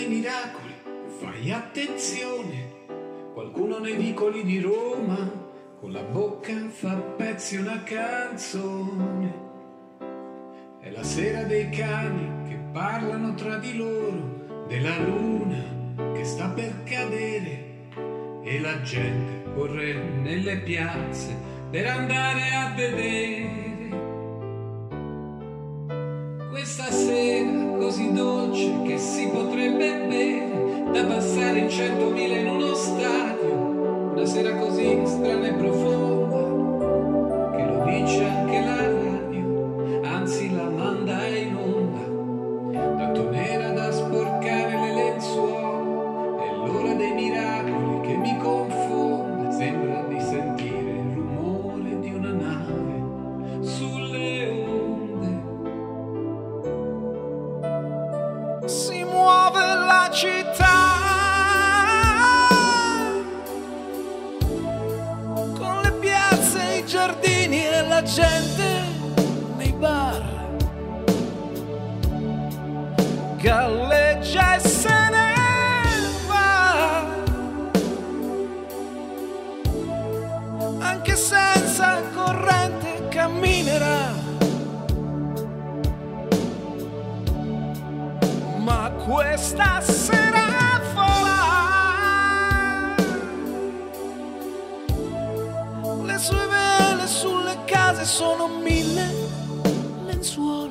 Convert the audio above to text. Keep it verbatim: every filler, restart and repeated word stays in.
miracoli, fai attenzione. Qualcuno nei vicoli di Roma con la bocca fa pezzi una canzone. È la sera dei cani che parlano tra di loro, della luna che sta per cadere, e la gente corre nelle piazze per andare a vedere. Questa sera così dolce che si potrebbe bere, da passare in centomila in uno stadio, una sera così strana e profonda, che lo dice anche la radio, anzi la manda in onda, tanto nera da sporcare le lenzuola. È l'ora dei miracoli che mi confonde, sembra di sentire il rumore di una nave sulle onde. Si muove la città con le piazze, i giardini e la gente nei bar, galleggia e se ne va, anche senza corrente camminerà. Ma questa sera vola, le sue vele sulle case sono mille lenzuola.